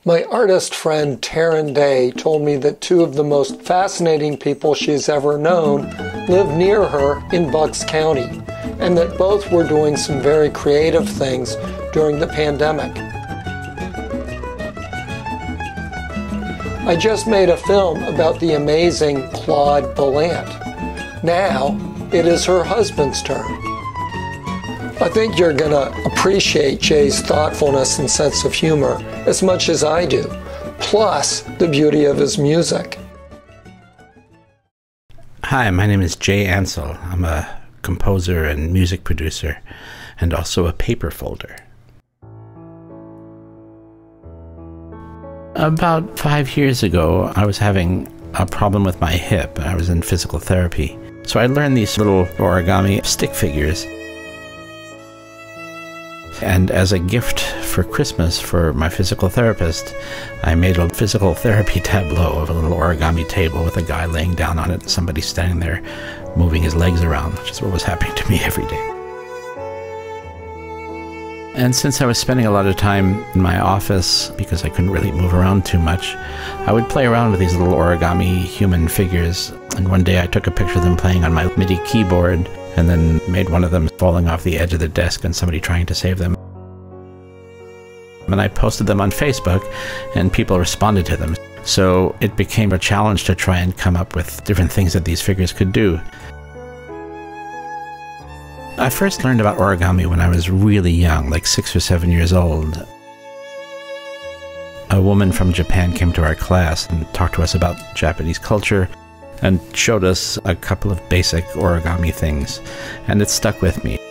My artist friend Taryn told me that two of the most fascinating people she's ever known live near her in Bucks County, and that both were doing some very creative things during the pandemic. I just made a film about the amazing Claude Balant. Now, it is her husband's turn. I think you're going to appreciate Jay's thoughtfulness and sense of humor as much as I do, plus the beauty of his music. Hi, my name is Jay Ansill. I'm a composer and music producer, and also a paper folder. About 5 years ago, I was having a problem with my hip. I was in physical therapy. So I learned these little origami stick figures. And as a gift for Christmas for my physical therapist, I made a physical therapy tableau of a little origami table with a guy laying down on it and somebody standing there moving his legs around, which is what was happening to me every day. And since I was spending a lot of time in my office, because I couldn't really move around too much, I would play around with these little origami human figures. And one day I took a picture of them playing on my MIDI keyboard, and then made one of them falling off the edge of the desk and somebody trying to save them. And I posted them on Facebook, and people responded to them. So it became a challenge to try and come up with different things that these figures could do. I first learned about origami when I was really young, like 6 or 7 years old. A woman from Japan came to our class and talked to us about Japanese culture and showed us a couple of basic origami things, and it stuck with me.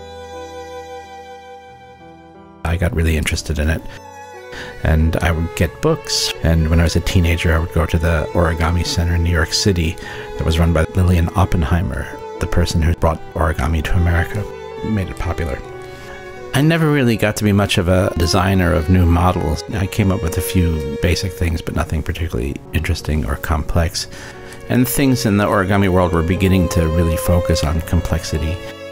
I got really interested in it, and I would get books, and when I was a teenager I would go to the Origami Center in New York City that was run by Lillian Oppenheimer, the person who brought origami to America, made it popular. I never really got to be much of a designer of new models. I came up with a few basic things, but nothing particularly interesting or complex. And things in the origami world were beginning to really focus on complexity.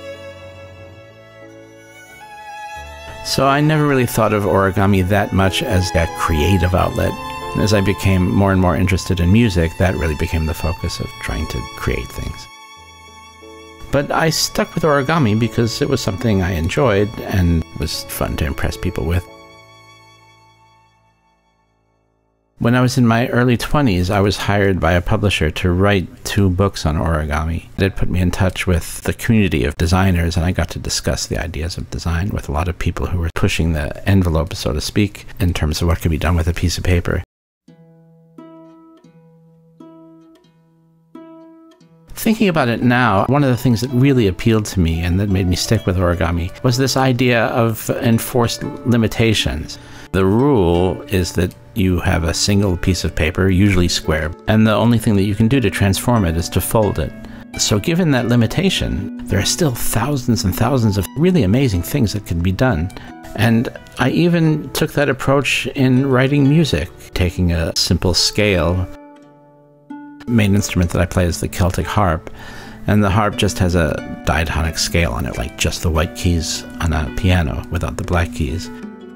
So I never really thought of origami that much as a creative outlet. And as I became more and more interested in music, that really became the focus of trying to create things. But I stuck with origami because it was something I enjoyed and was fun to impress people with. When I was in my early 20s, I was hired by a publisher to write 2 books on origami. It put me in touch with the community of designers, and I got to discuss the ideas of design with a lot of people who were pushing the envelope, so to speak, in terms of what could be done with a piece of paper. Thinking about it now, one of the things that really appealed to me and that made me stick with origami was this idea of enforced limitations. The rule is that you have a single piece of paper, usually square, and the only thing that you can do to transform it is to fold it. So given that limitation, there are still thousands and thousands of really amazing things that can be done. And I even took that approach in writing music, taking a simple scale. Main instrument that I play is the Celtic harp, and the harp just has a diatonic scale on it, like just the white keys on a piano without the black keys.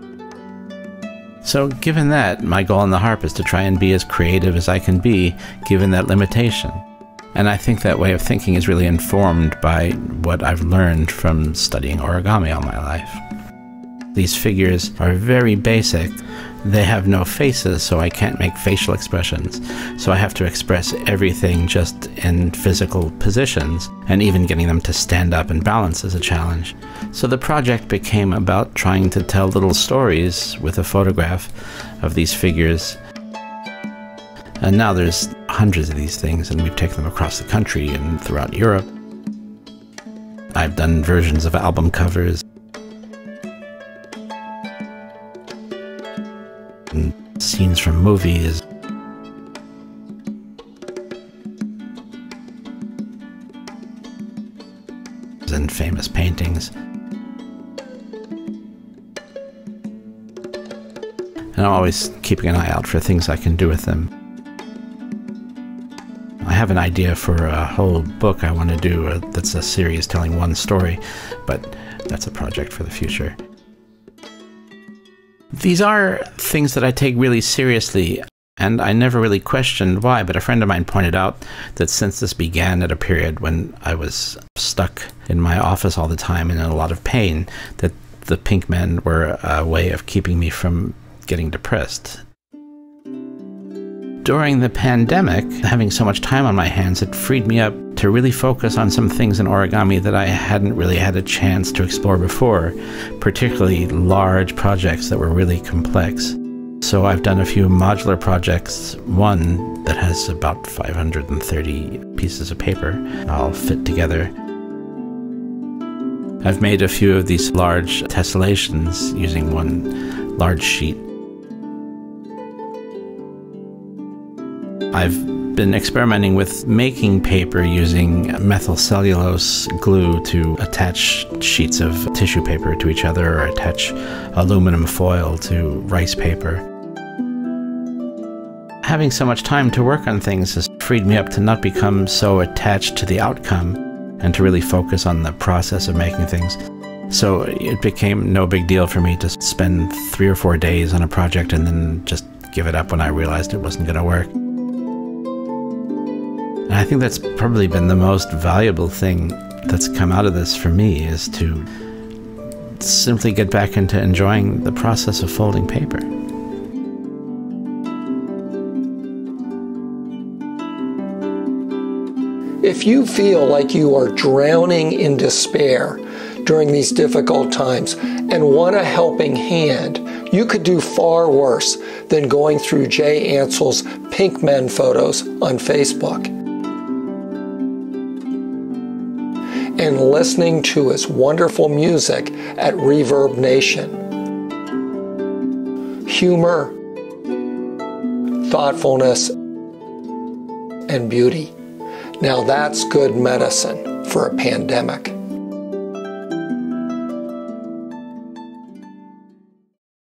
So given that, my goal on the harp is to try and be as creative as I can be, given that limitation. And I think that way of thinking is really informed by what I've learned from studying origami all my life. These figures are very basic. They have no faces, so I can't make facial expressions. So I have to express everything just in physical positions, and even getting them to stand up and balance is a challenge. So the project became about trying to tell little stories with a photograph of these figures. And now there's hundreds of these things, and we've taken them across the country and throughout Europe. I've done versions of album covers, and scenes from movies. And famous paintings. And I'm always keeping an eye out for things I can do with them. I have an idea for a whole book I want to do that's a series telling one story, but that's a project for the future. These are things that I take really seriously, and I never really questioned why, but a friend of mine pointed out that since this began at a period when I was stuck in my office all the time and in a lot of pain, that the pink men were a way of keeping me from getting depressed. During the pandemic, having so much time on my hands, it freed me up to really focus on some things in origami that I hadn't really had a chance to explore before, particularly large projects that were really complex. So I've done a few modular projects, one that has about 530 pieces of paper all fit together. I've made a few of these large tessellations using one large sheet. I've been experimenting with making paper using methylcellulose glue to attach sheets of tissue paper to each other or attach aluminum foil to rice paper. Having so much time to work on things has freed me up to not become so attached to the outcome and to really focus on the process of making things. So it became no big deal for me to spend 3 or 4 days on a project and then just give it up when I realized it wasn't going to work. And I think that's probably been the most valuable thing that's come out of this for me, is to simply get back into enjoying the process of folding paper. If you feel like you are drowning in despair during these difficult times and want a helping hand, you could do far worse than going through Jay Ansill's Pink Men photos on Facebook and listening to his wonderful music at Reverb Nation. Humor, thoughtfulness, and beauty. Now that's good medicine for a pandemic.